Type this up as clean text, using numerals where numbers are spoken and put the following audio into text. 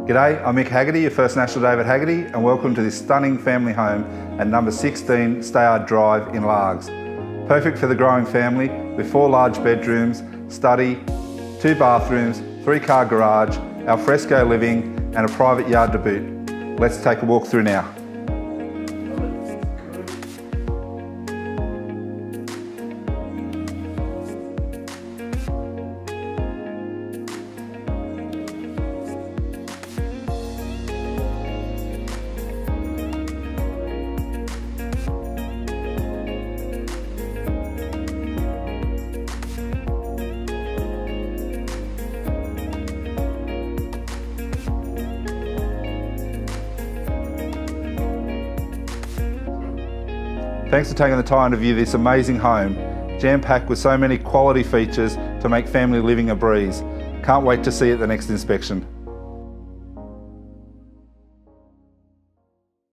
G'day, I'm Mick Haggerty, your First National David Haggerty, and welcome to this stunning family home at number 16 Stayard Drive in Largs. Perfect for the growing family with 4 large bedrooms, study, 2 bathrooms, 3-car garage, alfresco living and a private yard to boot. Let's take a walk through now. Thanks for taking the time to view this amazing home, jam-packed with so many quality features to make family living a breeze. Can't wait to see it at the next inspection.